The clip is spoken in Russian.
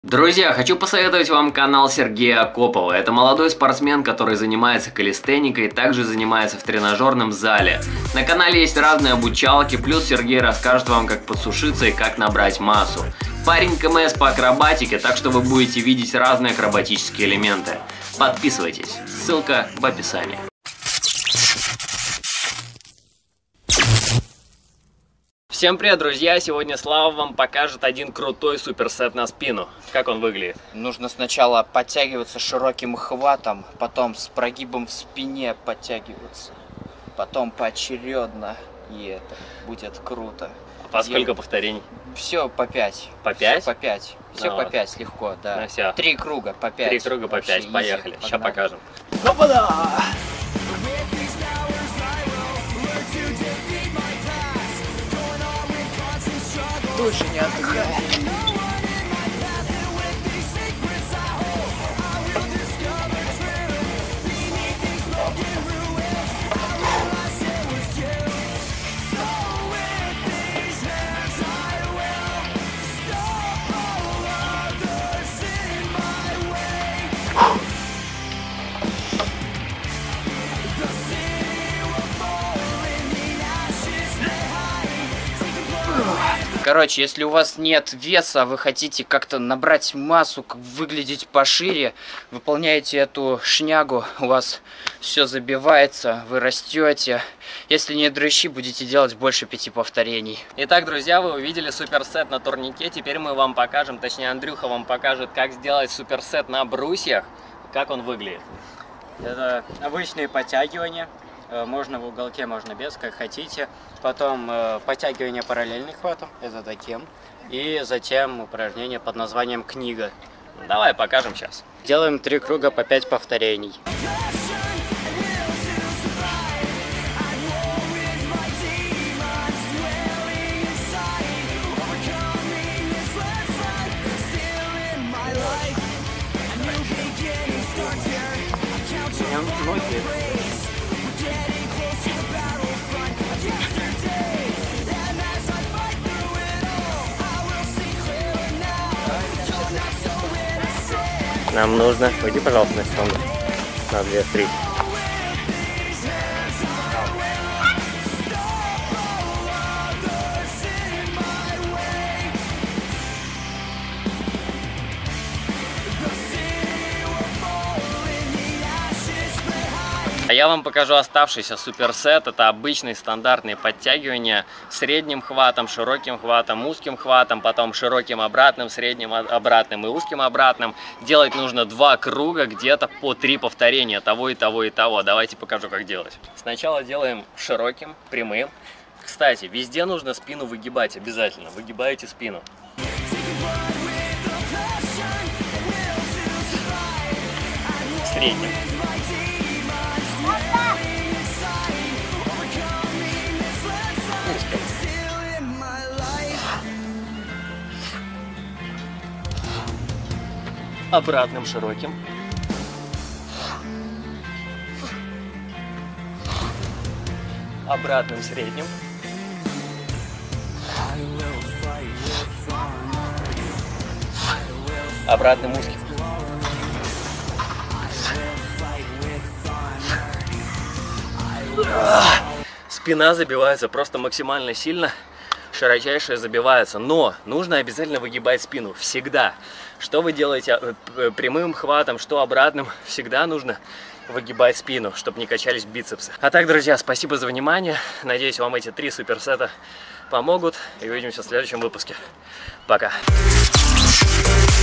Друзья, хочу посоветовать вам канал Сергея Акопова. Это молодой спортсмен, который занимается калистеникой, также занимается в тренажерном зале. На канале есть разные обучалки, плюс Сергей расскажет вам, как подсушиться и как набрать массу. Парень КМС по акробатике, так что вы будете видеть разные акробатические элементы. Подписывайтесь, ссылка в описании. Всем привет, друзья! Сегодня Слава вам покажет один крутой суперсет на спину. Как он выглядит? Нужно сначала подтягиваться широким хватом, потом с прогибом в спине подтягиваться, потом поочередно, и это будет круто. По сколько повторений? Все по 5. По 5? Все по 5. Все Ну по вот. 5 легко, да. Ну все. 3 круга по 5. 3 круга по 5. Вообще Поехали. easy. Сейчас покажем. Опа-да! Тоже не отдыхай. Короче, если у вас нет веса, вы хотите как-то набрать массу, выглядеть пошире, выполняете эту шнягу, у вас все забивается, вы растете. Если нет дрыщи, будете делать больше 5 повторений. Итак, друзья, вы увидели суперсет на турнике. Теперь мы вам покажем, точнее Андрюха вам покажет, как сделать суперсет на брусьях, как он выглядит. Это обычные подтягивания. Можно в уголке, можно без, как хотите. Потом подтягивание параллельных хватом, это таким. И затем упражнение под названием книга. Давай покажем сейчас. Делаем 3 круга по 5 повторений. Нам нужно... Пойди, пожалуйста, на секунду. На 2-3. А я вам покажу оставшийся суперсет. Это обычные стандартные подтягивания средним хватом, широким хватом, узким хватом, потом широким обратным, средним обратным и узким обратным. Делать нужно 2 круга, где-то по 3 повторения того и того и того. Давайте покажу, как делать. Сначала делаем широким, прямым. Кстати, везде нужно спину выгибать обязательно. Выгибаете спину. Средним. Обратным широким. Обратным средним. Обратным узким. Спина забивается просто максимально сильно. Широчайшая забивается, но нужно обязательно выгибать спину, всегда. Что вы делаете прямым хватом, что обратным, всегда нужно выгибать спину, чтобы не качались бицепсы. А так, друзья, спасибо за внимание. Надеюсь, вам эти 3 суперсета помогут. И увидимся в следующем выпуске. Пока.